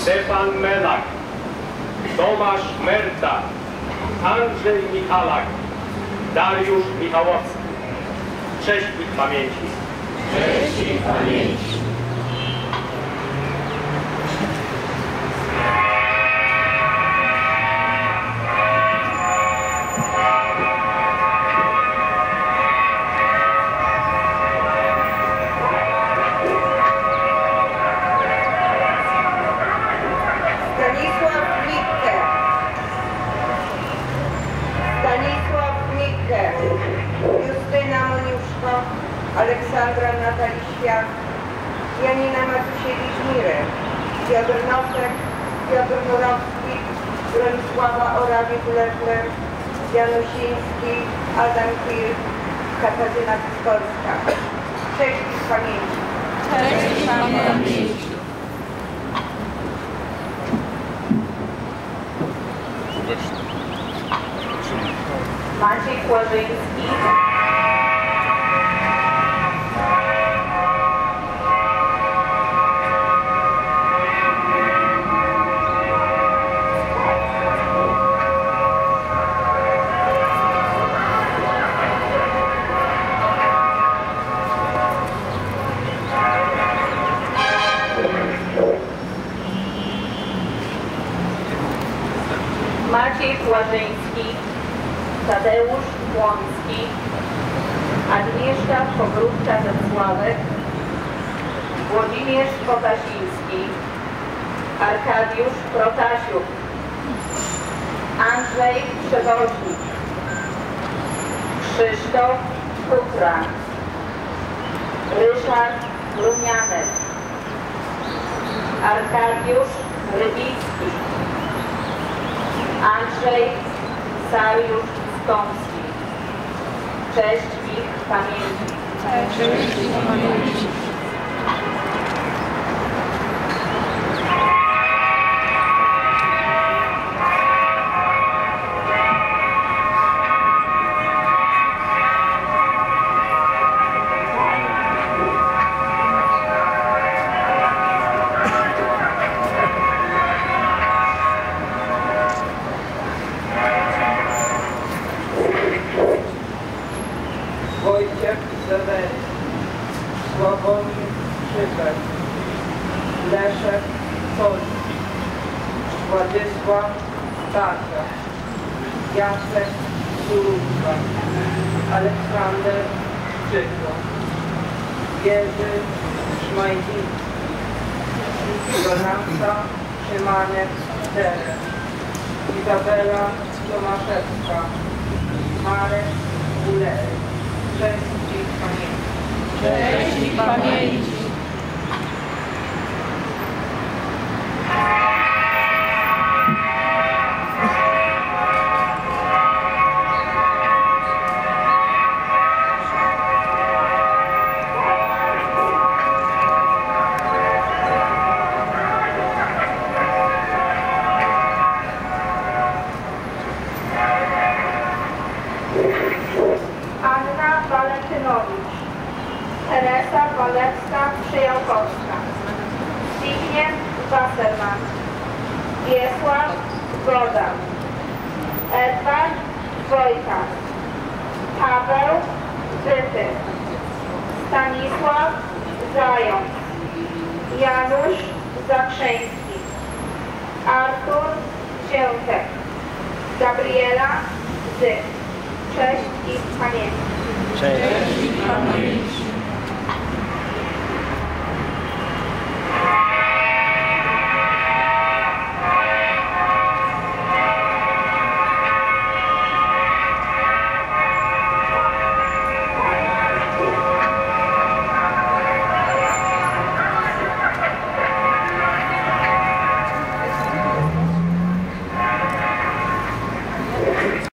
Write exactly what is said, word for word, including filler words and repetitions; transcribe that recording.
Stefan Melak, Tomasz Merta, Andrzej Michalak, Dariusz Michałowski. Cześć ich pamięci. Cześć ich pamięci. Aleksandra Natalii Świat, Janina Matusiewicz-Mirek, Piotr Nosek, Piotr Murowski, Bronisława Orawik-Lefler, Janusiński, Adam Kirk, Katarzyna Piskorska. Cześć ich pamięci. Cześć ich pamięci. Maciej Kłażyński, Maciej Kłażyński, Tadeusz Łącki, Agnieszka Pogródka-Wacławek, Włodzimierz Potasiński, Arkadiusz Protasiuk, Andrzej Przewoźnik, Krzysztof Kutra, Ryszard Rumianek, Arkadiusz Rybicki, Andrzej Sariusz Stąpski. Cześć ich pamięci. Cześć ich pamięci. Wojciech Sewery, Sławomir Szyber, Leszek Solski, Władysław Stasia, Jacek Surówka, Aleksander Szczyko, Jerzy Szmajdziński, Jolanta Szymanek-Derek, Izabela Tomaszewska, Marek Ulery. Cześć ich pamięci. Cześć ich pamięci. Walentynowicz, Teresa Walewska-Przyjałkowska, Zbigniew Wasserman, Wiesław Goda, Edward Wojta, Paweł Wyty, Stanisław Zając, Janusz Zakrzeński, Artur Ziętek, Gabriela Zy. Cześć ich pamięci. Cześć ich pamięci.